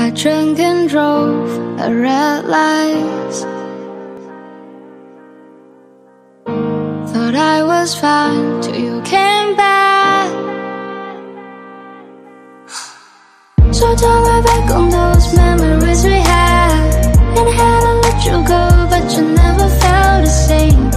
I drank and drove at red lights. Thought I was fine till you came back. So turn right back on those memories we had. And I had to let you go, but you never felt the same.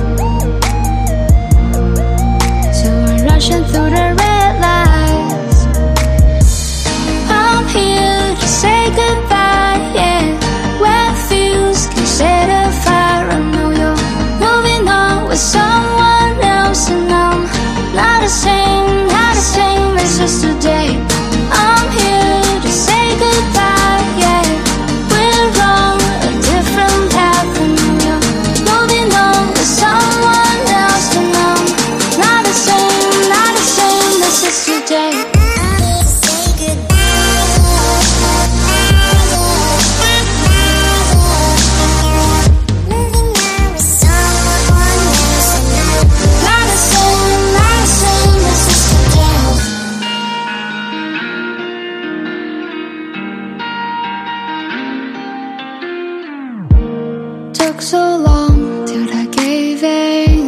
So we're rushing through the red lights. I'm here to say goodbye, yeah. Where feels can set a fire. I know you're moving on with someone else, and I'm not the same as yesterday. I'm here to say goodbye, yeah. We're on a different path, and you're moving on with someone else, and I'm not the same as yesterday. Took so long till I gave in.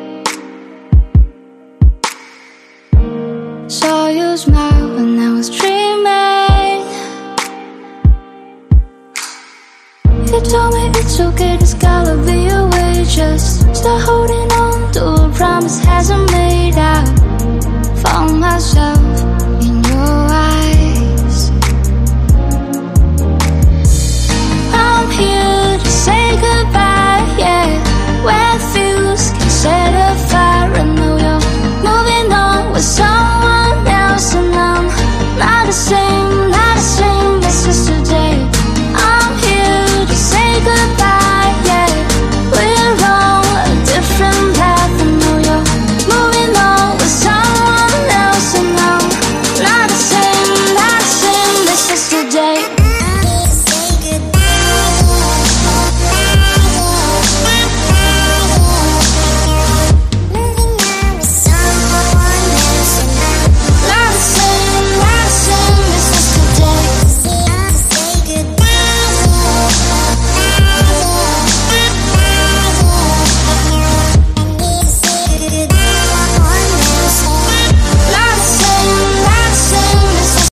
Saw you smile when I was dreaming. You told me it's okay, this gotta be a way. Just start holding on to a promise hasn't made. I found myself